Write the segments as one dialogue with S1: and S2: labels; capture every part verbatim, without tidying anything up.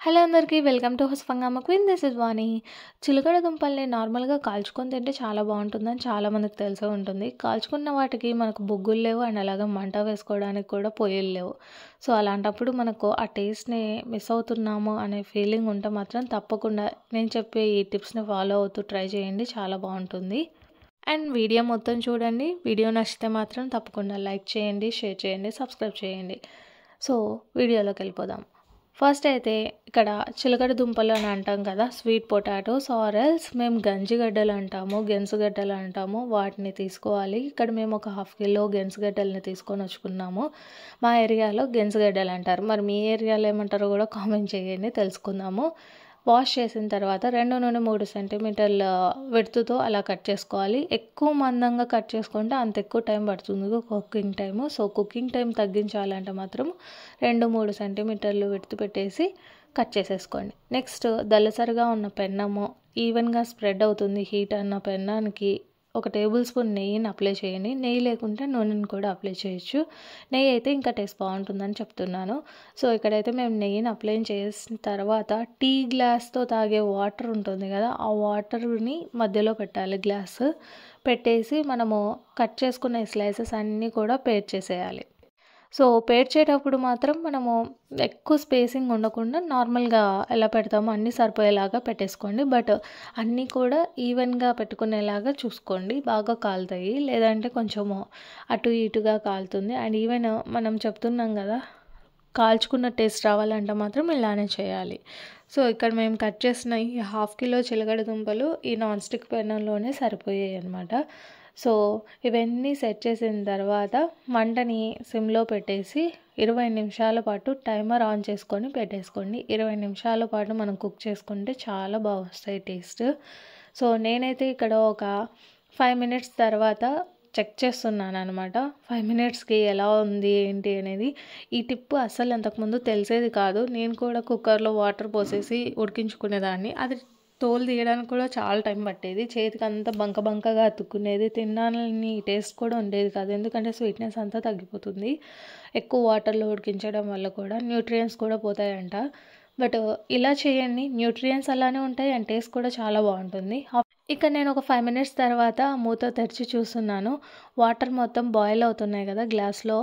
S1: Hello అందరికీ welcome to హస్ఫంగామ queen. This is Vani. చిలకడ దుంపల్ని నార్మల్గా కాల్చుకొని తింటే చాలా బాగుంటుందని చాలామందికి తెలిసే ఉంటుంది. కాల్చుకున్న వాటికి మనకు బొగ్గులు లేవు అండ్ అలాగే మంట వేసుకోవడానికి కూడా పొయ్యిలు లేవు. సో అలాంటప్పుడు మనకు ఆ టేస్ట్ని మిస్ అవుతున్నాము అనే ఫీలింగ్ ఉంటే మాత్రం తప్పకుండా నేను చెప్పే ఈ టిప్స్ని ఫాలో అవుతూ ట్రై చేయండి, చాలా బాగుంటుంది. అండ్ వీడియో మొత్తం చూడండి. వీడియో నచ్చితే మాత్రం తప్పకుండా లైక్ చేయండి, షేర్ చేయండి, సబ్స్క్రైబ్ చేయండి. సో వీడియోలోకి వెళ్ళిపోదాం. ఫస్ట్ అయితే ఇక్కడ చిలకడ దుంపలు అని అంటాం కదా, స్వీట్ పొటాటోస్ ఆర్ ఎల్స్ మేము గంజిగడ్డలు అంటాము, గెన్సుగడ్డలు అంటాము. వాటిని తీసుకోవాలి. ఇక్కడ మేము ఒక హాఫ్ కిలో గెన్సుగడ్డలని తీసుకొని వచ్చుకున్నాము. మా ఏరియాలో గెన్సుగడ్డలు అంటారు, మరి మీ ఏరియాలో ఏమంటారో కూడా కామెంట్ చేయండి, తెలుసుకుందాము. వాష్ చేసిన తర్వాత రెండు నుండి మూడు సెంటీమీటర్ల విడ్త్తో అలా కట్ చేసుకోవాలి. ఎక్కువ మందంగా కట్ చేసుకుంటే అంత ఎక్కువ టైం పడుతుంది cooking time. So cooking time తగ్గించాలంటే మాత్రం రెండు మూడు సెంటీమీటర్లు విడ్త్ పెట్టేసి కట్ చేసేసుకోండి. నెక్స్ట్ దళసరిగా ఉన్న పెన్నము ఈవెన్గా స్ప్రెడ్ అవుతుంది హీట్ అన్న పెన్నానికి ఒక టేబుల్ స్పూన్ నెయ్యిని అప్లై చేయండి. నెయ్యి లేకుంటే నూనెని కూడా అప్లై చేయొచ్చు. నెయ్యి అయితే ఇంకా టేస్ట్ బాగుంటుందని చెప్తున్నాను. సో ఇక్కడైతే మేము నెయ్యిని అప్లై చేసిన తర్వాత టీ గ్లాస్తో తాగే వాటర్ ఉంటుంది కదా, ఆ వాటర్ని మధ్యలో పెట్టాలి. గ్లాస్ పెట్టేసి మనము కట్ చేసుకున్న స్లైసెస్ అన్నీ కూడా పేర్ చేసేయాలి. సో పేర్చేటప్పుడు మాత్రం మనము ఎక్కువ స్పేసింగ్ ఉండకుండా నార్మల్గా ఎలా పెడతామో అన్నీ సరిపోయేలాగా పెట్టేసుకోండి. బట్ అన్నీ కూడా ఈవెన్గా పెట్టుకునేలాగా చూసుకోండి. బాగా కాలుతాయి, లేదంటే కొంచెము అటు ఇటుగా కాలుతుంది. అండ్ ఈవెన్ మనం చెప్తున్నాం కదా, కాల్చుకున్న టేస్ట్ రావాలంటే మాత్రం ఇలానే చేయాలి. సో ఇక్కడ మేము కట్ చేసిన ఈ హాఫ్ కిలో చిలకడ దుంపలు ఈ నాన్ స్టిక్ పెనంలోనే సరిపోయాయి అన్నమాట. సో ఇవన్నీ సెట్ చేసిన తర్వాత మంటని సిమ్లో పెట్టేసి ఇరవై నిమిషాల పాటు టైమర్ ఆన్ చేసుకొని పెట్టేసుకోండి. ఇరవై నిమిషాల పాటు మనం కుక్ చేసుకుంటే చాలా బాగా వస్తాయి టేస్ట్. సో నేనైతే ఇక్కడ ఒక ఫైవ్ మినిట్స్ తర్వాత చెక్ చేస్తున్నాను అనమాట. ఫైవ్ మినిట్స్కి ఎలా ఉంది ఏంటి అనేది. ఈ టిప్ అస్సలు అంతకుముందు తెలిసేది కాదు. నేను కూడా కుక్కర్లో వాటర్ పోసేసి ఉడికించుకునేదాన్ని. అది తోలు తీయడానికి కూడా చాలా టైం పట్టేది, చేతికి అంతా బంక బంకగా అతుక్కునేది, తినాలని టేస్ట్ కూడా ఉండేది కాదు, ఎందుకంటే స్వీట్నెస్ అంతా తగ్గిపోతుంది ఎక్కువ వాటర్లో ఉడికించడం వల్ల. కూడా న్యూట్రియంట్స్ కూడా పోతాయంట. బట్ ఇలా చేయండి, న్యూట్రియంట్స్ అలానే ఉంటాయి అండ్ టేస్ట్ కూడా చాలా బాగుంటుంది. ఇక్కడ నేను ఒక ఫైవ్ మినిట్స్ తర్వాత మూత తెరిచి చూస్తున్నాను. వాటర్ మొత్తం బాయిల్ అవుతున్నాయి కదా గ్లాస్లో.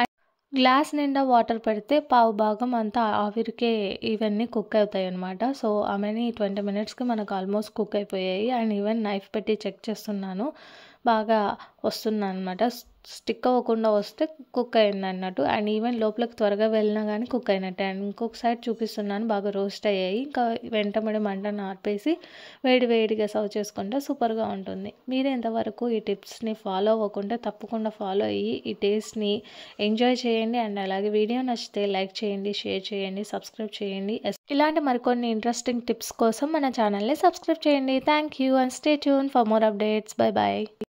S1: గ్లాస్ నిండా వాటర్ పెడితే పావు భాగం అంతా ఆవిరికే ఇవన్నీ కుక్ అవుతాయి అనమాట. సో ఆమెని ట్వంటీ మినిట్స్కి మనకు ఆల్మోస్ట్ కుక్ అయిపోయాయి. అండ్ ఈవెన్ నైఫ్ పెట్టి చెక్ చేస్తున్నాను, బాగా వస్తున్నాను అనమాట. స్టిక్ అవ్వకుండా వస్తే కుక్ అయింది అన్నట్టు. అండ్ ఈవెన్ లోపలికి త్వరగా వెళ్ళినా కానీ కుక్ అయినట్టే. అండ్ ఇంకొక సైడ్ చూపిస్తున్నాను, బాగా రోస్ట్ అయ్యాయి. ఇంకా వెంటబడి మంటను ఆర్పేసి వేడి వేడిగా సర్వ్ చేసుకుంటే సూపర్గా ఉంటుంది. మీరు ఎంతవరకు ఈ టిప్స్ని ఫాలో అవ్వకుండా తప్పకుండా ఫాలో అయ్యి ఈ టేస్ట్ని ఎంజాయ్ చేయండి. అండ్ అలాగే వీడియో నచ్చితే లైక్ చేయండి, షేర్ చేయండి, సబ్స్క్రైబ్ చేయండి. ఇలాంటి మరికొన్ని ఇంట్రెస్టింగ్ టిప్స్ కోసం మన ఛానల్ని సబ్స్క్రైబ్ చేయండి. Thank you and stay tune for more updates. Bye bye.